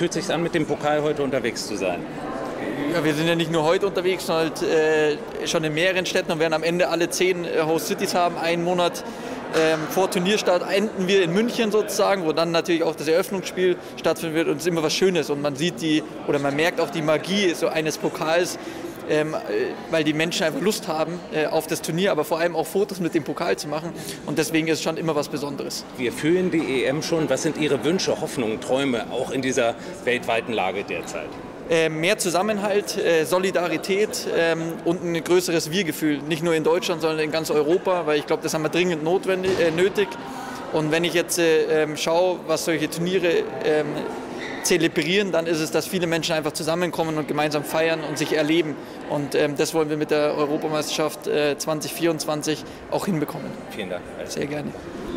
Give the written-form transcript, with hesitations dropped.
fühlt es sich an, mit dem Pokal heute unterwegs zu sein? Ja, wir sind ja nicht nur heute unterwegs, sondern schon in mehreren Städten und werden am Ende alle 10 Host Cities haben. Einen Monat vor Turnierstart enden wir in München sozusagen, wo dann natürlich auch das Eröffnungsspiel stattfinden wird und es ist immer was Schönes und man sieht man merkt auch die Magie so eines Pokals, weil die Menschen einfach Lust haben auf das Turnier, aber vor allem auch Fotos mit dem Pokal zu machen und deswegen ist es schon immer was Besonderes. Wir fühlen die EM schon. Was sind Ihre Wünsche, Hoffnungen, Träume auch in dieser weltweiten Lage derzeit? Mehr Zusammenhalt, Solidarität und ein größeres Wir-Gefühl. Nicht nur in Deutschland, sondern in ganz Europa, weil ich glaube, das haben wir dringend nötig. Und wenn ich jetzt schaue, was solche Turniere zelebrieren, dann ist es, dass viele Menschen einfach zusammenkommen und gemeinsam feiern und sich erleben. Und das wollen wir mit der Europameisterschaft 2024 auch hinbekommen. Vielen Dank. Sehr gerne.